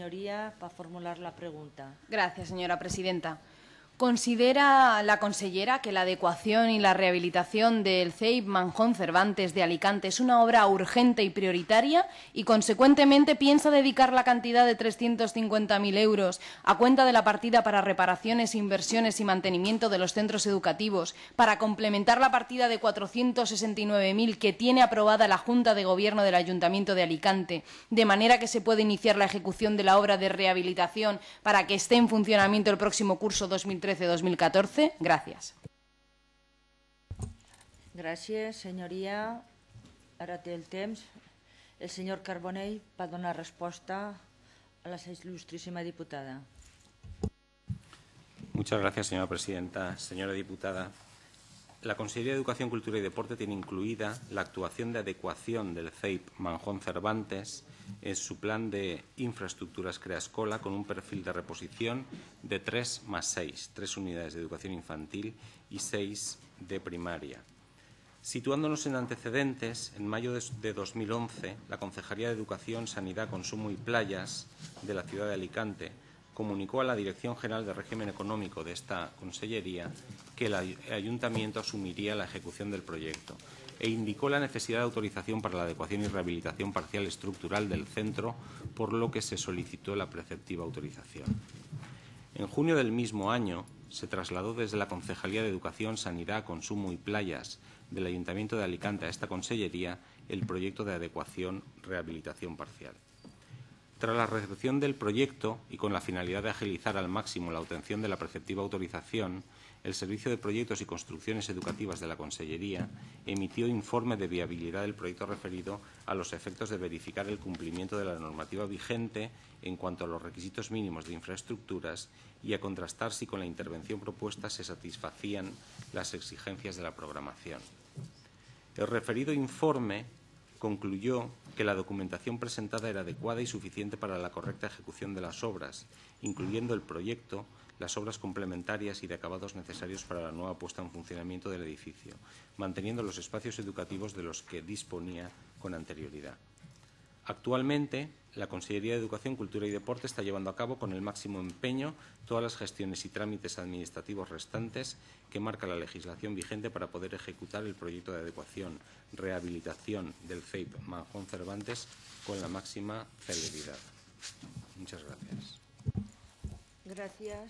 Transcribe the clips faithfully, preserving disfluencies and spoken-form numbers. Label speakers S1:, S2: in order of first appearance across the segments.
S1: señoría para formular la pregunta.
S2: Gracias, señora presidenta. ¿Considera la consellera que la adecuación y la rehabilitación del C E I P Manjón Cervantes de Alicante es una obra urgente y prioritaria y, consecuentemente, piensa dedicar la cantidad de trescientos cincuenta mil euros a cuenta de la partida para reparaciones, inversiones y mantenimiento de los centros educativos para complementar la partida de cuatrocientos sesenta y nueve mil que tiene aprobada la Junta de Gobierno del Ayuntamiento de Alicante, de manera que se puede iniciar la ejecución de la obra de rehabilitación para que esté en funcionamiento el próximo curso dos mil trece dos mil catorce? Gracias.
S1: Gràcies, senyoria. Ara té el temps el senyor Carbonell per donar resposta a la il·lustríssima diputada.
S3: Muchas gracias, señora presidenta. Señora diputada, la Consejería de Educación, Cultura y Deporte tiene incluida la actuación de adecuación del C E I P Manjón Cervantes en su plan de infraestructuras Creascola con un perfil de reposición de tres más seis, tres unidades de educación infantil y seis de primaria. Situándonos en antecedentes, en mayo de dos mil once, la Concejalía de Educación, Sanidad, Consumo y Playas de la ciudad de Alicante comunicó a la Dirección General de Régimen Económico de esta consellería que el Ayuntamiento asumiría la ejecución del proyecto e indicó la necesidad de autorización para la adecuación y rehabilitación parcial estructural del centro, por lo que se solicitó la preceptiva autorización. En junio del mismo año se trasladó desde la Concejalía de Educación, Sanidad, Consumo y Playas del Ayuntamiento de Alicante a esta consellería el proyecto de adecuación-rehabilitación parcial. Tras la recepción del proyecto y con la finalidad de agilizar al máximo la obtención de la preceptiva autorización, el Servicio de Proyectos y Construcciones Educativas de la Consellería emitió informe de viabilidad del proyecto referido a los efectos de verificar el cumplimiento de la normativa vigente en cuanto a los requisitos mínimos de infraestructuras y a contrastar si con la intervención propuesta se satisfacían las exigencias de la programación. El referido informe concluyó que la documentación presentada era adecuada y suficiente para la correcta ejecución de las obras, incluyendo el proyecto, las obras complementarias y de acabados necesarios para la nueva puesta en funcionamiento del edificio, manteniendo los espacios educativos de los que disponía con anterioridad. Actualmente, la Consellería de Educación, Cultura y Deporte está llevando a cabo con el máximo empeño todas las gestiones y trámites administrativos restantes que marca la legislación vigente para poder ejecutar el proyecto de adecuación, rehabilitación del C E I P Manjón Cervantes con la máxima celeridad. Muchas gracias.
S1: Gracias.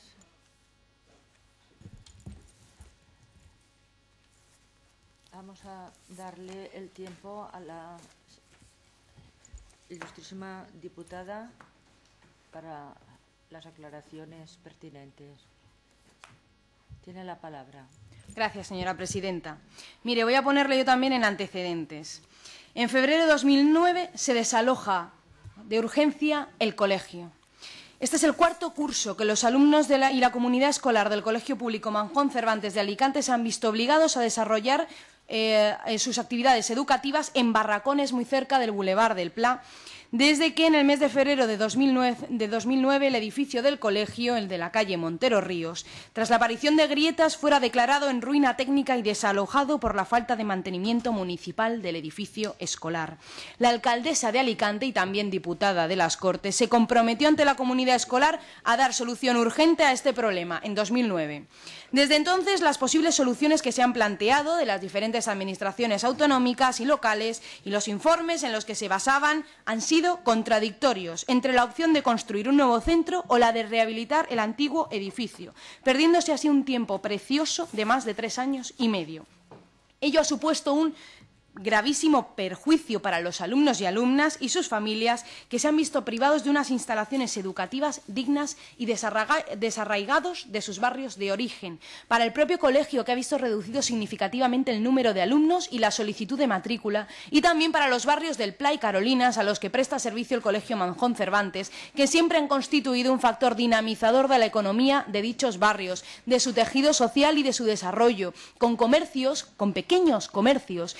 S1: Vamos a darle el tiempo a la ilustrísima diputada para las aclaraciones pertinentes. Tiene la palabra.
S2: Gracias, señora presidenta. Mire, voy a ponerle yo también en antecedentes. En febrero de dos mil nueve se desaloja de urgencia el colegio. Este es el cuarto curso que los alumnos de la, y la comunidad escolar del Colegio Público Manjón Cervantes de Alicante se han visto obligados a desarrollar eh, sus actividades educativas en barracones muy cerca del Boulevard del Pla, desde que en el mes de febrero de dos mil nueve, de dos mil nueve el edificio del colegio, el de la calle Montero Ríos, tras la aparición de grietas, fuera declarado en ruina técnica y desalojado por la falta de mantenimiento municipal del edificio escolar. La alcaldesa de Alicante y también diputada de las Cortes se comprometió ante la comunidad escolar a dar solución urgente a este problema en dos mil nueve. Desde entonces, las posibles soluciones que se han planteado de las diferentes administraciones autonómicas y locales y los informes en los que se basaban han sido contradictorios entre la opción de construir un nuevo centro o la de rehabilitar el antiguo edificio, perdiéndose así un tiempo precioso de más de tres años y medio. Ello ha supuesto un gravísimo perjuicio para los alumnos y alumnas y sus familias que se han visto privados de unas instalaciones educativas dignas y desarraigados de sus barrios de origen. Para el propio colegio, que ha visto reducido significativamente el número de alumnos y la solicitud de matrícula, y también para los barrios del Pla y Carolinas, a los que presta servicio el Colegio Manjón Cervantes, que siempre han constituido un factor dinamizador de la economía de dichos barrios, de su tejido social y de su desarrollo, con comercios, con pequeños comercios, que poco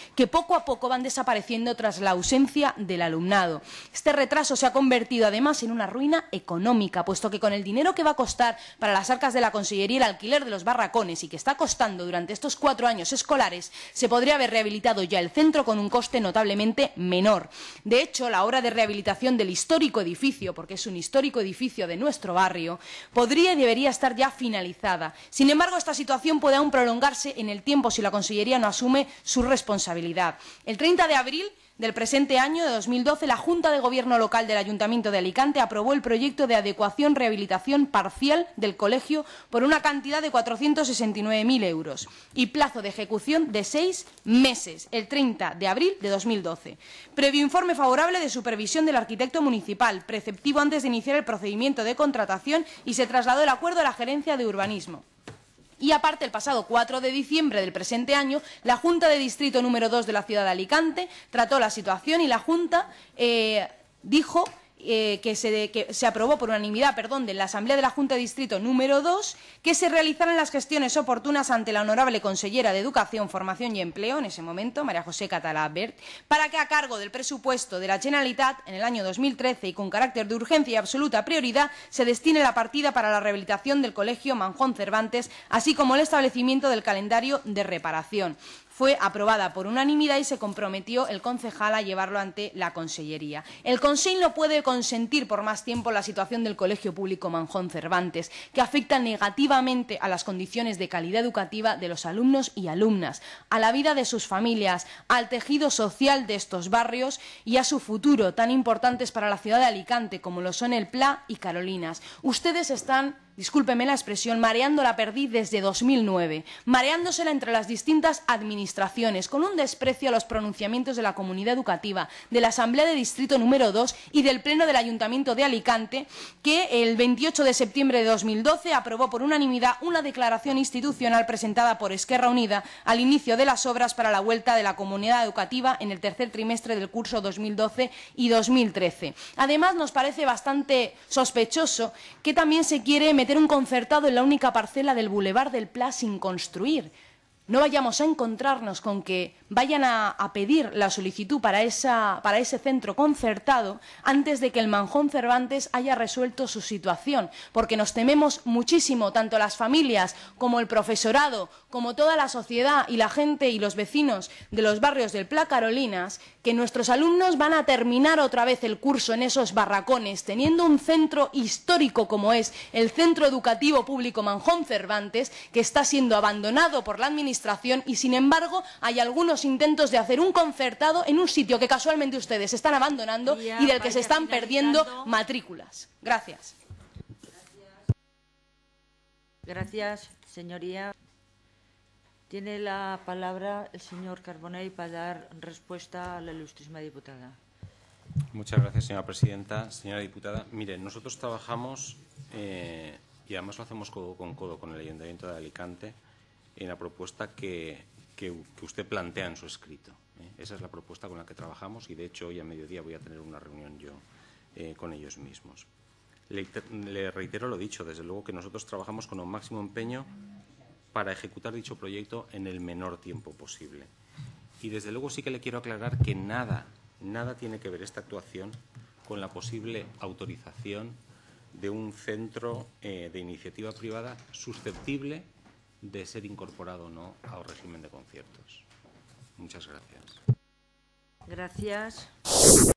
S2: poco a poco van desapareciendo tras la ausencia del alumnado. Este retraso se ha convertido además en una ruina económica, puesto que con el dinero que va a costar para las arcas de la Consellería el alquiler de los barracones y que está costando durante estos cuatro años escolares, se podría haber rehabilitado ya el centro con un coste notablemente menor. De hecho, la obra de rehabilitación del histórico edificio, porque es un histórico edificio de nuestro barrio, podría y debería estar ya finalizada. Sin embargo, esta situación puede aún prolongarse en el tiempo si la Consellería no asume su responsabilidad. El treinta de abril del presente año, de dos mil doce, la Junta de Gobierno Local del Ayuntamiento de Alicante aprobó el proyecto de adecuación-rehabilitación parcial del colegio por una cantidad de cuatrocientos sesenta y nueve mil euros y plazo de ejecución de seis meses, el treinta de abril de dos mil doce. Previo informe favorable de supervisión del arquitecto municipal, preceptivo antes de iniciar el procedimiento de contratación, y se trasladó el acuerdo a la Gerencia de Urbanismo. Y aparte, el pasado cuatro de diciembre del presente año, la Junta de Distrito número dos de la ciudad de Alicante trató la situación y la Junta eh, dijo eh, que, se, que se aprobó por unanimidad perdón, de la Asamblea de la Junta de Distrito número dos que se realizaran las gestiones oportunas ante la honorable consellera de Educación, Formación y Empleo, en ese momento, María José Català Bert, para que a cargo del presupuesto de la Generalitat en el año dos mil trece y con carácter de urgencia y absoluta prioridad se destine la partida para la rehabilitación del Colegio Manjón Cervantes, así como el establecimiento del calendario de reparación. Fue aprobada por unanimidad y se comprometió el concejal a llevarlo ante la Consellería. El Consell no puede consentir por más tiempo la situación del Colegio Público Manjón Cervantes, que afecta negativamente a las condiciones de calidad educativa de los alumnos y alumnas, a la vida de sus familias, al tejido social de estos barrios y a su futuro, tan importantes para la ciudad de Alicante como lo son el Pla y Carolinas. Ustedes están, discúlpeme la expresión, mareando la perdiz desde dos mil nueve, mareándosela entre las distintas administraciones, con un desprecio a los pronunciamientos de la comunidad educativa, de la Asamblea de Distrito número dos y del Pleno del Ayuntamiento de Alicante, que el veintiocho de septiembre de dos mil doce aprobó por unanimidad una declaración institucional presentada por Esquerra Unida al inicio de las obras para la vuelta de la comunidad educativa en el tercer trimestre del curso dos mil doce y dos mil trece. Además, nos parece bastante sospechoso que también se quiere meter un concertado en la única parcela del Boulevard del Pla sin construir. No vayamos a encontrarnos con que vayan a, a pedir la solicitud para, esa, para ese centro concertado antes de que el Manjón Cervantes haya resuelto su situación, porque nos tememos muchísimo, tanto las familias como el profesorado, como toda la sociedad y la gente y los vecinos de los barrios del Pla Carolinas, que nuestros alumnos van a terminar otra vez el curso en esos barracones, teniendo un centro histórico como es el Centro Educativo Público Manjón Cervantes, que está siendo abandonado por la administración y, sin embargo, hay algunos intentos de hacer un concertado en un sitio que casualmente ustedes están abandonando y del que se están perdiendo matrículas. Gracias.
S1: Gracias, señoría. Tiene la palabra el señor Carbonell para dar respuesta a la ilustrísima diputada.
S3: Muchas gracias, señora presidenta. Señora diputada, mire, nosotros trabajamos, eh, y además lo hacemos codo con codo con el Ayuntamiento de Alicante, en la propuesta que, que, que usted plantea en su escrito. ¿eh? Esa es la propuesta con la que trabajamos y, de hecho, hoy a mediodía voy a tener una reunión yo eh, con ellos mismos. Le, le reitero lo dicho, desde luego que nosotros trabajamos con un máximo empeño para ejecutar dicho proyecto en el menor tiempo posible. Y, desde luego, sí que le quiero aclarar que nada, nada tiene que ver esta actuación con la posible autorización de un centro eh, de iniciativa privada susceptible de ser incorporado o no al régimen de conciertos. Muchas gracias.
S1: Gracias.